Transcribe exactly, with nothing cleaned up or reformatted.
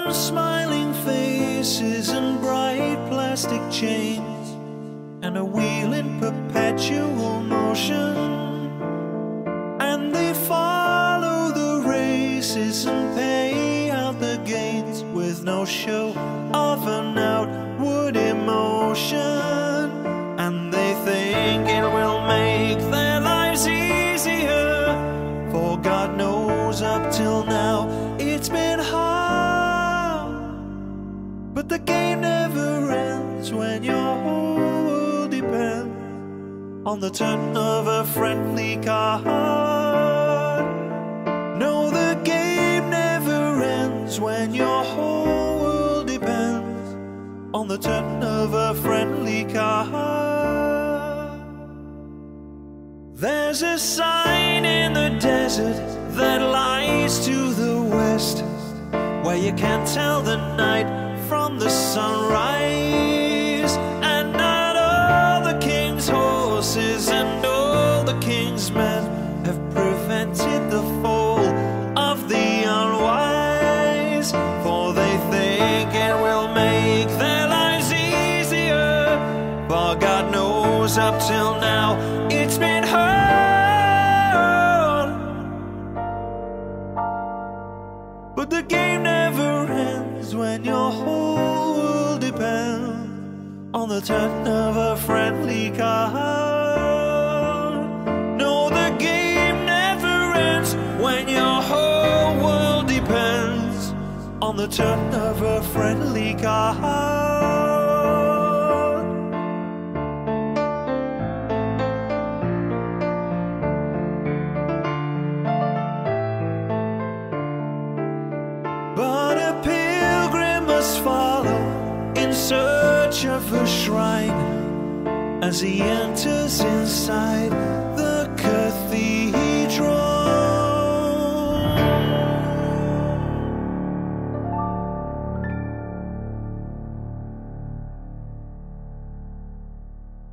smiling faces and bright plastic chains, and a wheel in perpetual motion. And they follow the races and pay out the gains with no show of an outward emotion. And they think it will make their lives easier, for God knows up till now it's been hard. But the game never ends when your whole world depends on the turn of a friendly card. No, the game never ends when your whole world depends on the turn of a friendly card. There's a sign in the desert that lies to the west, where you can't tell the night from the sunrise. And not all the king's horses and all the king's men have prevented the fall of the unwise, for they think it will make their lives easier, but God knows up till now it's been hard. But the game never ends when your whole world depends on the turn of a friendly card. No, the game never ends when your whole world depends on the turn of a friendly card. But a pilgrim must follow in search of a shrine as he enters inside the